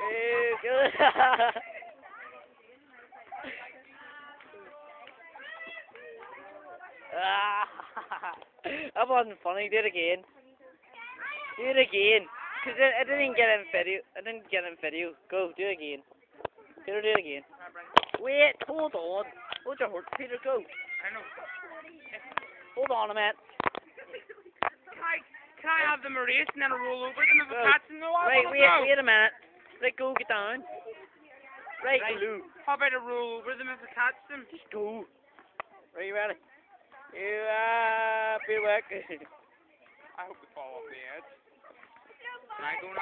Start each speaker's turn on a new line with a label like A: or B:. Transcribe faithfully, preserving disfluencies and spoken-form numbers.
A: Ew, good. Ah, that wasn't funny. Do it again. Do it again. Cause I, I didn't get in video. I didn't get in video. Go, do it again. Peter, do it again. Wait, hold on. Hold your horse, Peter. Go.
B: I know.
A: Hold on a minute.
B: Can I, can I have them erased and then I roll over them if
A: Go.
B: I catch them? No, I
A: Right,
B: wanna
A: wait,
B: go.
A: wait a minute. Right, go, get down. Right,
B: Right.
A: Lou.
B: How about I roll over them if I catch them?
A: Just go. Are you ready? You uh, be work.
B: I hope they fall off the edge. Can I go now?